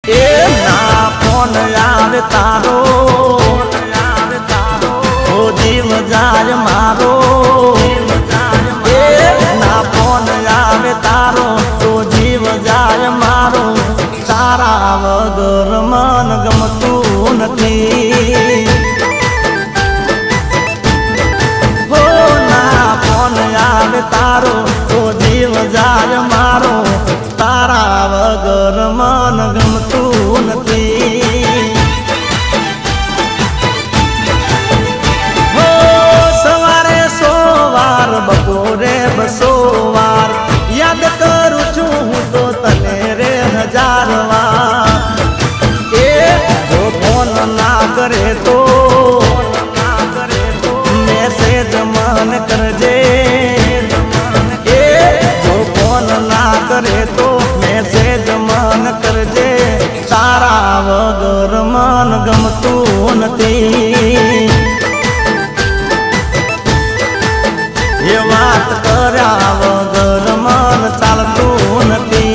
ए ना फोन आवे तारो ओ जीव जाय मारो ए ना फोन आवे तारो तो जीव जाय मारो तारा वगर मन गमतू नथी हो ना फोन आवे तारो तो जीव जाय मारो तारा वगर मन गमतू नथी हो सवारे सोवार बपोरे बसोवार याद करू छू हूँ तो तने रे हजार वार ए जो फोन ना करे तो मैसेज मन करजे ए जो फोन ना करे तो मैसेज मन करजे तारा वगर मन गमतू नथी ये बात कर्या वगर मन चालतू नथी।